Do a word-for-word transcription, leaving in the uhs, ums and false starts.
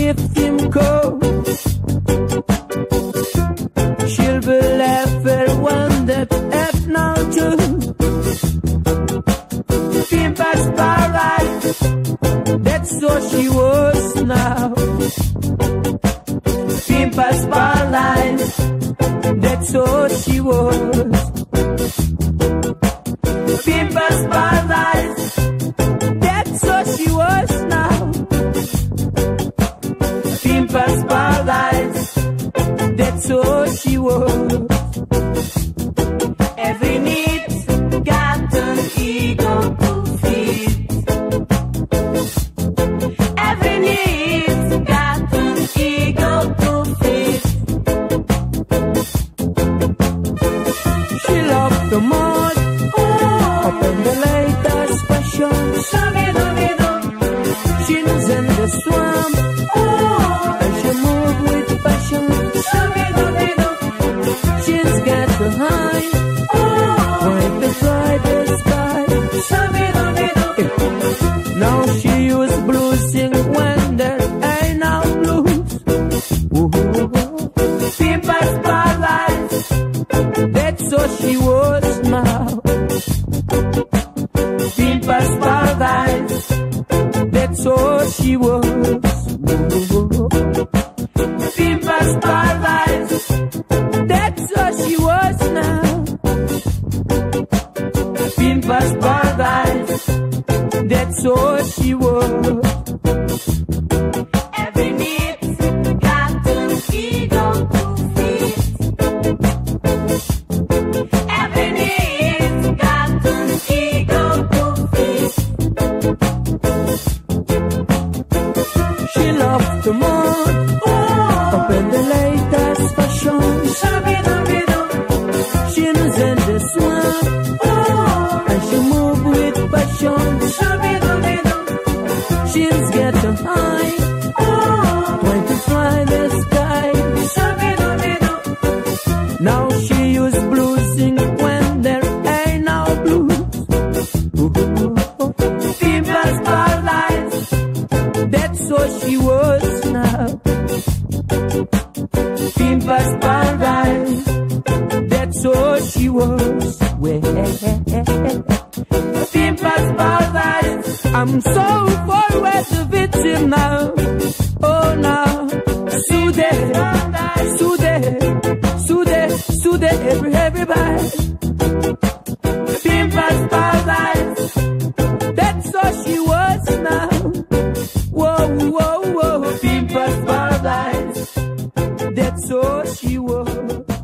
gift him cold. She'll be left at one that have no truth. Pimp as paradise, that's what she was now. Pimp as paradise, that's what she was. Pimp as paradise, that's what she was now. Pimp as paradise, that's what she was. Every need's got an ego to feed. Every need's got an ego to feed. She loved the mud, up in the latest fashion. She's in the swamp, and she moves with passion. She's got the high, when to fly the sky. Now she was bluesing when there ain't no blues. Pimp as paradise, that's what she was now. Pimp as paradise, that's what she was. Pimp as paradise, that's what she was now. Pimp as paradise, that's what she was. Every need's got an ego to feed. Every need's got an ego to feed. She loved the moon, up in the latest fashion. She's in the swamp, and she moves with passion. She's getting high, trying to fly the sky. Now she is bluesing when there ain't no blues. Pimp as paradise, that's what she was now. Pimp as paradise, that's what she was. Well, pimp as paradise, I'm so far away to victim now. Oh now, Sude, Sude, Sude, Sude, every everybody. Pimp as paradise, that's what she was now. Whoa, whoa, whoa, pimp as paradise, that's what she was.